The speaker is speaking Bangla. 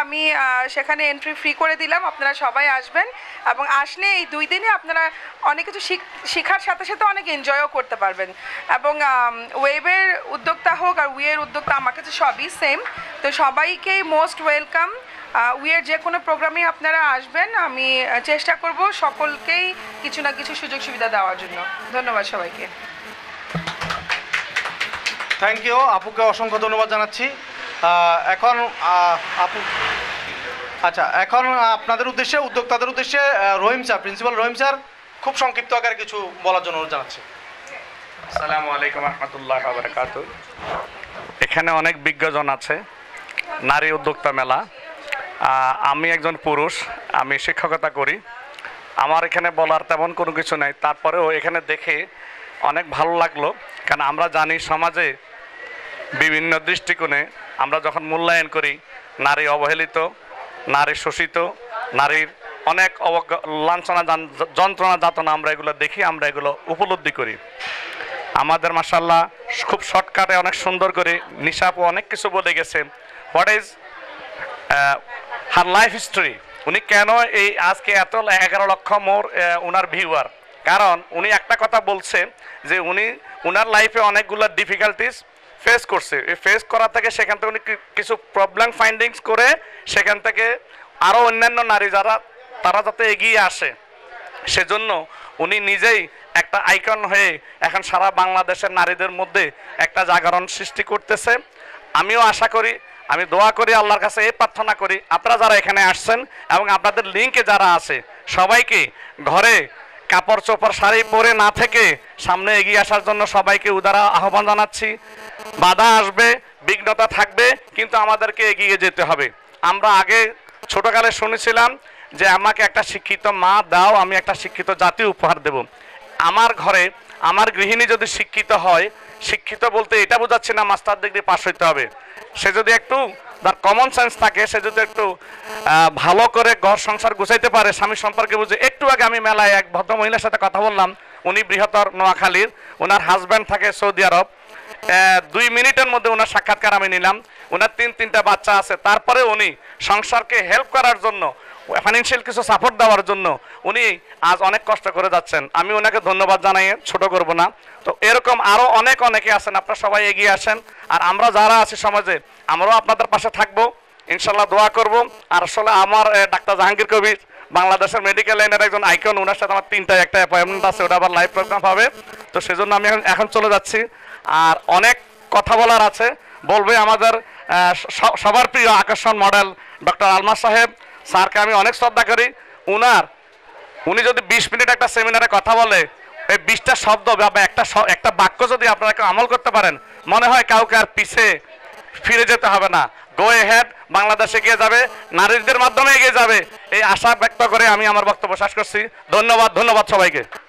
আমি সেখানে এন্ট্রি ফ্রি করে দিলাম, আপনারা সবাই আসবেন এবং আসলে এই 2 দিনে আপনারা অনেক কিছু শেখার সাথে সাথে অনেক এনজয়ও করতে পারবেন। এবং ওয়েবের উদ্যোক্তা হোক আর উইয়ের উদ্যোক্তা আমার কাছে সবই সেম, তো সবাইকেই মোস্ট ওয়েলকাম। উইয়ের যে কোনো প্রোগ্রামে আপনারা আসবেন, আমি চেষ্টা করব সকলকেই কিছু না কিছু সুযোগ সুবিধা দেওয়ার জন্য। ধন্যবাদ সবাইকে। থ্যাংক ইউ, আপুকে অসংখ্য ধন্যবাদ জানাচ্ছি। এখন আপু, আচ্ছা, এখন আপনাদের উদ্দেশ্যে, উদ্যোক্তাদের উদ্দেশ্যে Rahim sir, principal Rahim sir খুব সংক্ষিপ্ত আকারে কিছু বলার জন্য জানাচ্ছি। আসসালামু আলাইকুম রহমতুল্লাহি ওয়া বারাকাতুহু। এখানে অনেক বিজ্ঞজন আছে, নারী উদ্যোক্তা মেলা। আমি একজন পুরুষ, আমি শিক্ষকতা করি। আমার এখানে বলার তেমন কোনো কিছু নাই, তারপরেও এখানে দেখে অনেক ভালো লাগলো। কারণ আমরা জানি সমাজে বিভিন্ন দৃষ্টিকোণে আমরা যখন মূল্যায়ন করি, নারী অবহেলিত, নারী শোষিত, নারীর অনেক লাঞ্ছনা যন্ত্রণা যাতনা আমরা এগুলো দেখি, আমরা এগুলো উপলব্ধি করি। আমাদের মাশাআল্লাহ খুব শর্টকাটে অনেক সুন্দর করে নিশাপু অনেক কিছু বলে গেছে। What is her life history, উনি কেন এই আজকে এত 11 লক্ষ মোর ওনার ভিউয়ার, কারণ উনি একটা কথা বলছে যে উনার লাইফে অনেকগুলো ডিফিকাল্টিস ফেস করছে। এই ফেস করা থেকে সেখান থেকে উনি কিছু প্রবলেম ফাইন্ডিংস করে সেখান থেকে আরও অন্যান্য নারী তারা যাতে এগিয়ে আসে, সেজন্য উনি নিজেই একটা আইকন হয়ে এখন সারা বাংলাদেশের নারীদের মধ্যে একটা জাগরণ সৃষ্টি করতেছে। আমিও আশা করি, আমি দোয়া করি, আল্লাহর কাছে এই প্রার্থনা করি, আপনারা যারা এখানে আসছেন এবং আপনাদের লিঙ্কে যারা আছে সবাইকে ঘরে কাপড় চোপড় শাড়ি পরে না থেকে সামনে এগিয়ে আসার জন্য সবাইকে উদার আহ্বান জানাচ্ছি। বাধা আসবে, বিঘ্নতা থাকবে, কিন্তু আমাদেরকে এগিয়ে যেতে হবে। আমরা আগে ছোটকালে শুনেছিলাম যে আমাকে একটা শিক্ষিত মা দাও, আমি একটা শিক্ষিত জাতি উপহার দেব। আমার ঘরে আমার গৃহিণী যদি শিক্ষিত হয়, শিক্ষিত বলতে এটা বোঝাচ্ছে না মাস্টার ডিগ্রি পাস হইতে হবে, সে যদি একটু তার কমন সেন্স থাকে, সে যদি একটু ভালো করে ঘর সংসার গুছাইতে পারে, স্বামী সম্পর্কে বুঝে। একটু আগে আমি মেলায় এক ভদ্র মহিলার সাথে কথা বললাম, উনি বৃহত্তর নোয়াখালীর, ওনার হাজব্যান্ড থাকে সৌদি আরব। 2 মিনিটের মধ্যে ওনার সাক্ষাৎকার আমি নিলাম। ওনার 3টা বাচ্চা আছে, তারপরে উনি সংসারকে হেল্প করার জন্য, ফাইন্যান্সিয়াল কিছু সাপোর্ট দেওয়ার জন্য উনি আজ অনেক কষ্ট করে যাচ্ছেন। আমি ওনাকে ধন্যবাদ জানাই, ছোট করব না। তো এরকম আরও অনেকে আছেন, আপনারা সবাই এগিয়ে আসেন। আর আমরা যারা আছি সমাজে, আমরাও আপনাদের পাশে থাকবো, ইনশাল্লাহ দোয়া করব। আর আসলে আমার ডাক্তার জাহাঙ্গীর কবির বাংলাদেশের মেডিকেল লাইনের একজন আইকন, ওনার সাথে আমার 3টা একটা অ্যাপয়েন্টমেন্ট আছে, ওটা আবার লাইভ প্রোগ্রাম হবে। তো সেজন্য আমি এখন চলে যাচ্ছি। আর অনেক কথা বলার আছে, বলবে আমাদের সবার প্রিয় আকর্ষণ মডেল ডক্টর আলমাস সাহেব স্যারকে আমি অনেক শ্রদ্ধা করি। উনি যদি 20 মিনিট একটা সেমিনারে কথা বলে, এই 20টা শব্দ বা একটা বাক্য যদি আপনারা কেউ আমল করতে পারেন, মনে হয় কাউকে আর পিছে ফিরে যেতে হবে না। গো এহেড, বাংলাদেশ এগিয়ে যাবে, নারীদের মাধ্যমে এগিয়ে যাবে, এই আশা ব্যক্ত করে আমি আমার বক্তব্য শেষ করছি। ধন্যবাদ সবাইকে।